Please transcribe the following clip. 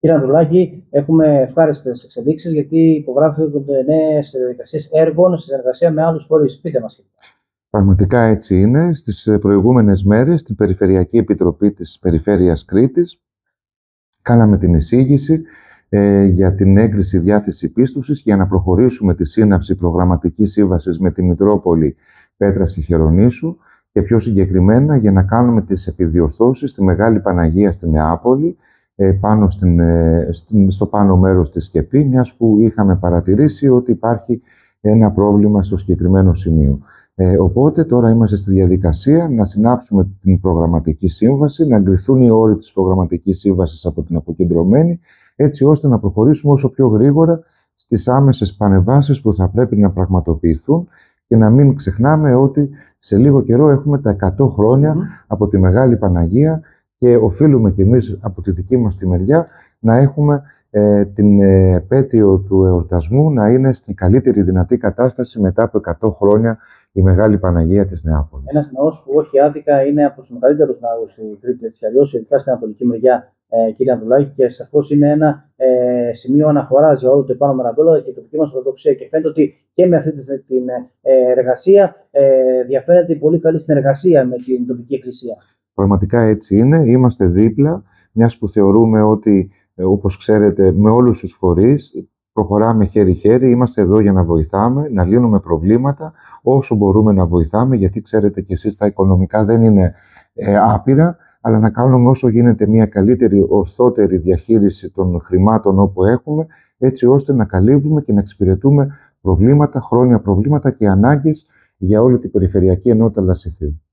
Κύριε Ανδρουλάκη, έχουμε ευχάριστες εξελίξεις γιατί υπογράφονται νέες διαδικασίες έργων σε συνεργασία με άλλους φορείς. Πείτε μας. Πραγματικά έτσι είναι. Στις προηγούμενες μέρες, στην Περιφερειακή Επιτροπή της Περιφέρειας Κρήτης, κάναμε την εισήγηση για την έγκριση διάθεση πίστοσης για να προχωρήσουμε τη σύναψη προγραμματικής σύμβασης με τη Μητρόπολη Πέτρας και Χερονήσου και πιο συγκεκριμένα για να κάνουμε τις επιδιορθώσεις στη Μεγάλη Παναγία στη Νεάπολη, πάνω στο πάνω μέρος της Σκεπή, μιας που είχαμε παρατηρήσει ότι υπάρχει ένα πρόβλημα στο συγκεκριμένο σημείο. Οπότε τώρα είμαστε στη διαδικασία να συνάψουμε την προγραμματική σύμβαση, να εγκριθούν οι όροι της προγραμματικής σύμβασης από την αποκεντρωμένη, έτσι ώστε να προχωρήσουμε όσο πιο γρήγορα στις άμεσες πανεβάσεις που θα πρέπει να πραγματοποιηθούν και να μην ξεχνάμε ότι σε λίγο καιρό έχουμε τα 100 χρόνια από τη Μεγάλη Παναγία και οφείλουμε κι εμείς από τη δική μας τη μεριά να έχουμε την επέτειο του εορτασμού να είναι στην καλύτερη δυνατή κατάσταση μετά από 100 χρόνια η Μεγάλη Παναγία της Νεάπολης. Ένας ναός που όχι άδικα είναι από τους μεγαλύτερους ναούς στην Κρήτη, έτσι κι αλλιώς, ειδικά στην ανατολική μεριά, κύριε Ανδρουλάκη, και σαφώς είναι ένα σημείο αναφοράς για όλο το επάνω Μεραβέλο και η τοπική μας ορθοδοξία. Και φαίνεται ότι και με αυτή την εργασία διαφαίνεται πολύ καλή συνεργασία με την τοπική εκκλησία. Πραγματικά έτσι είναι. Είμαστε δίπλα, μιας που θεωρούμε ότι, όπως ξέρετε, με όλους τους φορείς προχωράμε χέρι-χέρι, είμαστε εδώ για να βοηθάμε, να λύνουμε προβλήματα όσο μπορούμε να βοηθάμε, γιατί ξέρετε κι εσείς τα οικονομικά δεν είναι άπειρα, αλλά να κάνουμε όσο γίνεται μια καλύτερη, ορθότερη διαχείριση των χρημάτων όπου έχουμε, έτσι ώστε να καλύβουμε και να εξυπηρετούμε προβλήματα, χρόνια προβλήματα και ανάγκες για όλη την Περιφερειακή Ενότητα Λασιθίου.